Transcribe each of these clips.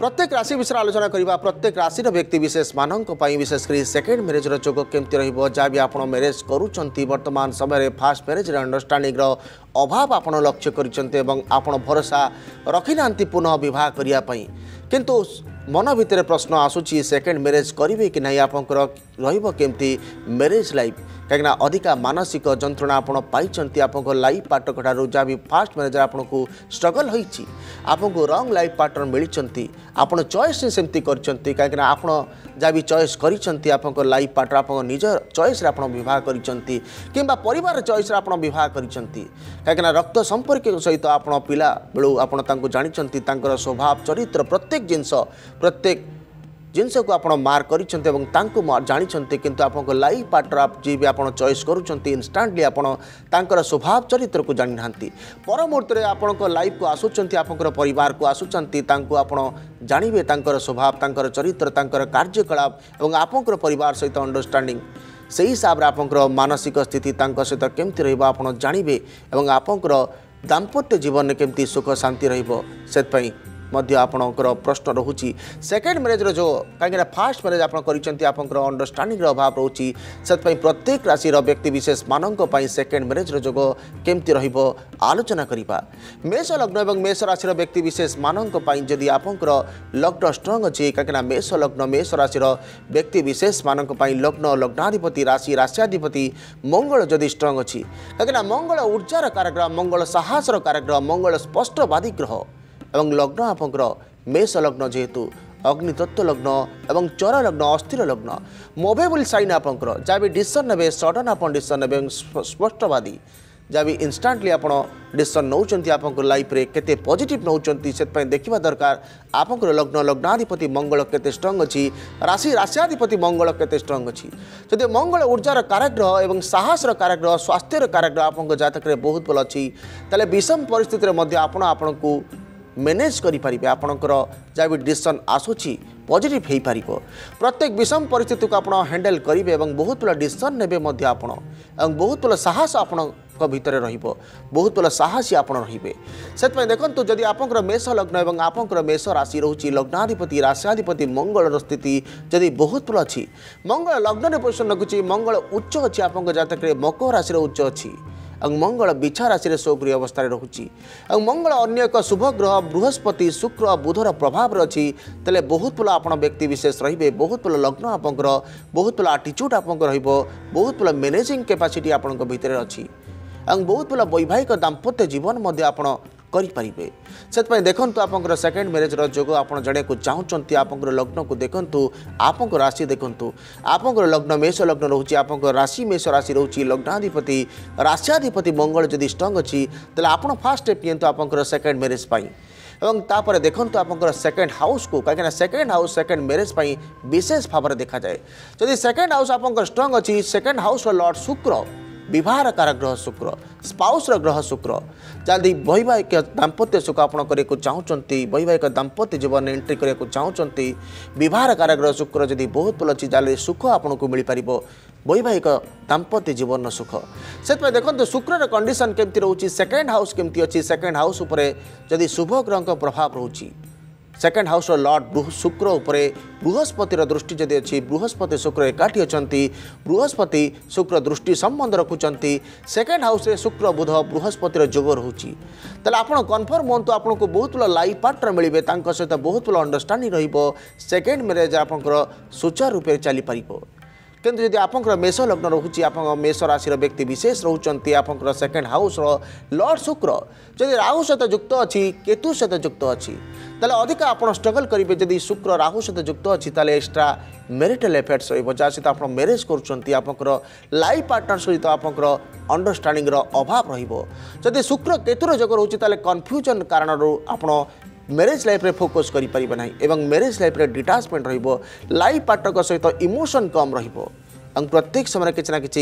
प्रत्येक राशि विषय आलोचना करवा प्रत्येक राशि व्यक्ति विशेष मानक विशेषकर सेकेंड मैरेज जोग केमती रहा भी आप मैरेज करुँच वर्तमान समय फास्ट मैरेज अंडरस्टांडिंग अभाव आप लक्ष्य कर भरोसा रखी ना पुनः बह करने किंतु मन भितर प्रश्न आसूची सेकेंड मैरेज करेंगे कि नहीं आपंकर रमती मैरेज लाइफ कहीं अधिका मानसिक जंत्रणा आप आप लाइफ पार्टनर ठार जहाँ भी फास्ट मैरेज आपको स्ट्रगल होती आपको रंग लाइफ पार्टनर मिली आप चॉइस सेमती कहीं आप जहाँ भी चॉइस कर लाइफ पार्टनर आप निज चॉइस बह कर परिवार चॉइस बह कर रक्त संपर्क सहित आप पिला बेलू आप जानते स्वभाव चरित्र प्रत्येक जिनस को आप मार्क कर जानते किंतु आप लाइफ पार्टनर आप जी भी आप चॉइस करुँच इनस्टाटली आप स्वभाव चरित्र को जानी ना पर मुहूर्त आपण लाइफ को आसुँच आप परिवार को आसुँच आप जानवे स्वभाव चरित्र कार्यकलाप और आप परिवार सहित अंडरस्टांडिंग से हिसाब से आप मानसिक स्थिति सहित केमती आप जानवे और आपंकर दाम्पत्य जीवन में केमती सुख शांति रही आपणकर प्रश्न रोचे सेकेंड मैरेज जो कहीं फास्ट मैरेज आप अंडरस्टांडिंग अभाव रोचे से प्रत्येक राशि व्यक्ति विशेष मानक सेकेंड मैरेज जोग केमती आलोचना करवा मेष लग्न और मेष राशि व्यक्ति विशेष मानक जदि आपंकर लग्न स्ट्रंग अच्छी कहीं मेष लग्न मेष राशि व्यक्ति विशेष मानक लग्न लग्नाधिपति राशि राशियाधिपति मंगल जदि स्ट्रंग अच्छी कहीं मंगल ऊर्जार कारक मंगल साहसर कारक मंगल स्पष्टवादी ग्रह एवं लग्न आपंकर मेष लग्न जेहेतु अग्नितत्व लग्न एवं चर लग्न अस्थिर लग्न मोबेबुल साइन आपंकर जहाँ भी डिसीजन ने सडन आप डिसीजन ने स्पष्टवादी जहाँ भी इनस्टाटली आप डिसीजन नौकरी आप लाइफ रे केते पॉजिटिव नौकरी से देखा दरकार आपंकर लग्न लग्नाधिपति मंगल केते स्ट्रंग अच्छी राशि राशियाधिपति मंगल केते स्ट्रंग अच्छी जदि मंगल ऊर्जार कारक एवं साहसर कारक स्वास्थ्यर कारक आप जातक बहुत भल अच्छी ताले विषम परिस्थिति आपण को मैनेज करें आपणकर जहाँ भी डिसीजन आसूची पॉजिटिव हो पार प्रत्येक विषम परिस्थिति को आप हैंडल करेंगे और बहुत भल डिसीजन ने बहुत भल साहस आपण भितर बहुत भल साहसी आप से देखो जदि आप मेष लग्न और आपंकर मेष राशि रोचे लग्नाधिपति राशियाधिपति मंगल स्थिति जदि बहुत भल अच्छी मंगल लग्न में पोजिशन रखुच्छी मंगल उच्च अच्छी आप जातक मकर राशि उच्च अच्छी मंगल बिछा राशि सौक्रिय अवस्था रोचे मंगल अन्य एक शुभ ग्रह बृहस्पति शुक्र बुधर प्रभाव अच्छी तेल बहुत भल आप व्यक्ति विशेष रे बहुत भल लग्न आपंकर बहुत भल आटीट्यूड आप बहुत भल मैनेजिंग कैपेसिटी आपण भीतर अच्छी बहुत भल वैवाहिक दाम्पत्य जीवन आप करें से देखूँ आप सेकेंड मैरेज जोग आप जड़े को चाहते आप लग्न को देखूँ आप राशि देखूँ आप लग्न मेष लग्न रोचे आप राशि मेष राशि रोचे लग्नाधिपति राशियाधिपति मंगल जदि स्ट्रंग अच्छी तेल आप फास्ट स्टेप नियंतु आप सेकेंड मैरेज एवं तापर देखूँ आप सेकेंड हाउस को कहीं सेकेंड हाउस सेकेंड मैरेज विशेष भाव में देखा जाए जदि सेकेंड हाउस आप स्ट्रंग अच्छी सेकेंड हाउस लॉर्ड शुक्र विवाह कारक ग्रह शुक्र स्पाउस ग्रह शुक्र जल्दी वैवाहिक दाम्पत्य सुख आप चाहते वैवाहिक दाम्पत्य जीवन एंट्री करने को चाहते विवाह कारक ग्रह शुक्र जदि बहुत भल अच्छी जल्दी सुख आपको मिल पार वैवाहिक दाम्पत्य जीवन सुख से देखो शुक्र कंडीशन केमती रोचे सेकेंड हाउस केमती अच्छी सेकेंड हाउस जदि शुभ ग्रह प्रभाव रोचे सेकेंड हाउस लॉर्ड शुक्र उपरे बृहस्पतिर दृष्टि जदि अच्छी बृहस्पति शुक्र एकाठी अच्छा बृहस्पति शुक्र दृष्टि संबंध रखुंट सेकेंड हाउस रे शुक्र बुध बृहस्पतिर जोग रोचे तेल आप कन्फर्म हूँ आपको बहुत भल लाइफ पार्टनर मिले सहित बहुत भल अंडरस्टांडिंग सेकेंड मैरेज आपंकर सुचारू रूप से चली पार किंतु जदि आप मेष लग्न रोचे आप मेष राशि व्यक्ति विशेष रोचंती आप सेकेंड हाउस लॉर्ड शुक्र जदि राहु सहित युक्त अच्छी केतु सहित युक्त अच्छी ताले अधिक आप स्ट्रगल करेंगे जदि शुक्र राहु सहित युक्त अच्छी ताले एक्स्ट्रा मैरिटल एफेयर्स रहा सहित आप मैरेज कर लाइफ पार्टनर सहित आप अंडरस्टांडिंग अभाव रदि शुक्र केतुर जोग रोचे कन्फ्यूजन कारण आप मैरेज लाइफ रे फोकस करि परिबे नाही एवं मैरेज लाइफ रे डिटाचमेंट रहिबो लाइफ पार्टनर सहित इमोशन कम रहिबो प्रत्येक समय किसी ना कि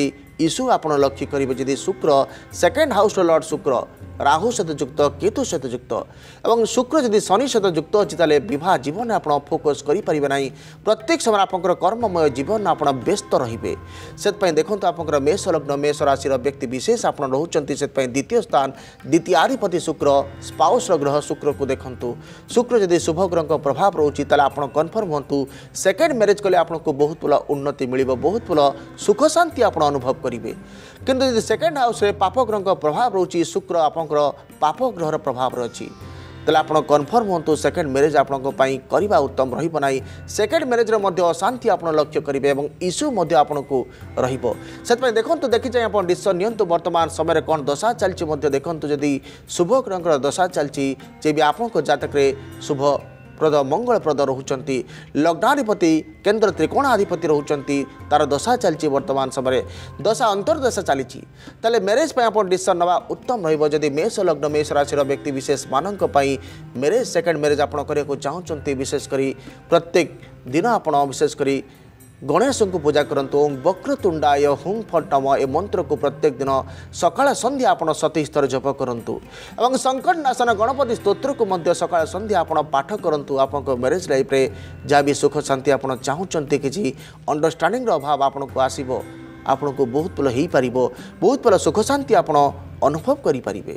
इश्यू आपण लक्ष्य करेंगे जदि शुक्र सेकेंड हाउस लॉर्ड शुक्र राहु सहित युक्त केतु सहित युक्त और शुक्र जदि शनि सहित युक्त अच्छी ताले विवाह जीवन आप फोकस करेंगे ना प्रत्येक समय आप कर्ममय जीवन आप व्यस्त रे से देखो आप मेष लग्न मेष राशि व्यक्ति विशेष आप रोचंती से द्वितीय स्थान द्वितीयाधिपति शुक्र स्पाउस ग्रह शुक्र को देखूँ शुक्र जदि शुभ ग्रह प्रभाव रोचे आप कन्फर्म हूँ सेकेंड मैरिज कले आपको बहुत भल उन्नति मिल बहुत भल सुख शांति आप अनुभव करेंगे किंतु यदि सेकेंड हाउस रे पाप ग्रह प्रभाव रोचे शुक्र आपंकर पाप ग्रहर प्रभाव रही तेल आप कन्फर्म हूँ सेकेंड मैरिज आपंपा उत्तम रहा सेकेंड मैरिज अशांति आप लक्ष्य करेंगे और इश्यू आपको रही देखो देखी जाए आप डिसीजन नियंतु वर्तमान समय कौन दशा चलती देखूँ जदि शुभ ग्रह दशा चलती जे भी आप जातक शुभ प्रद मंगलप्रद रोचंती लग्नाधिपति केंद्र त्रिकोणाधिपति रोचंती तार दशा चलती वर्तमान समय दशा अंतर्दशा चली ताले मैरिज आप डिसीजन नवा उत्तम रही मेष लग्न मेष राशि व्यक्ति विशेष मानक मैरिज सेकेंड मैरिज आप करने चाहते विशेषकर प्रत्येक दिन आप विशेषकर गणेश को पूजा करंतु ओं वक्रतुंडाय हुं फटम ए मंत्र को प्रत्येक दिन सकाळ संध्या आप 27 थर जप करंतु एवं संकट नाशन गणपति स्तोत्र को मध्य सकाळ संध्या आप पाठ करंतु आपन मैरिज लाइफ रे जहाँ भी सुख शांति आप चाहते कि अंडरस्टैंडिंग अभाव आपन को आसीबो आपन को बहुत भल हो पार बहुत भल सुख शांति आप अनुभव करें।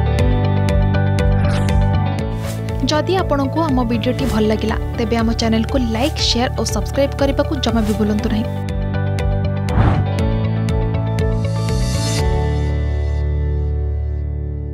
जदि आपंक आम भिडी भल लगा तेब आम चैनल को लाइक शेयर और सब्सक्राइब करने को जमा भी भूलु नहीं।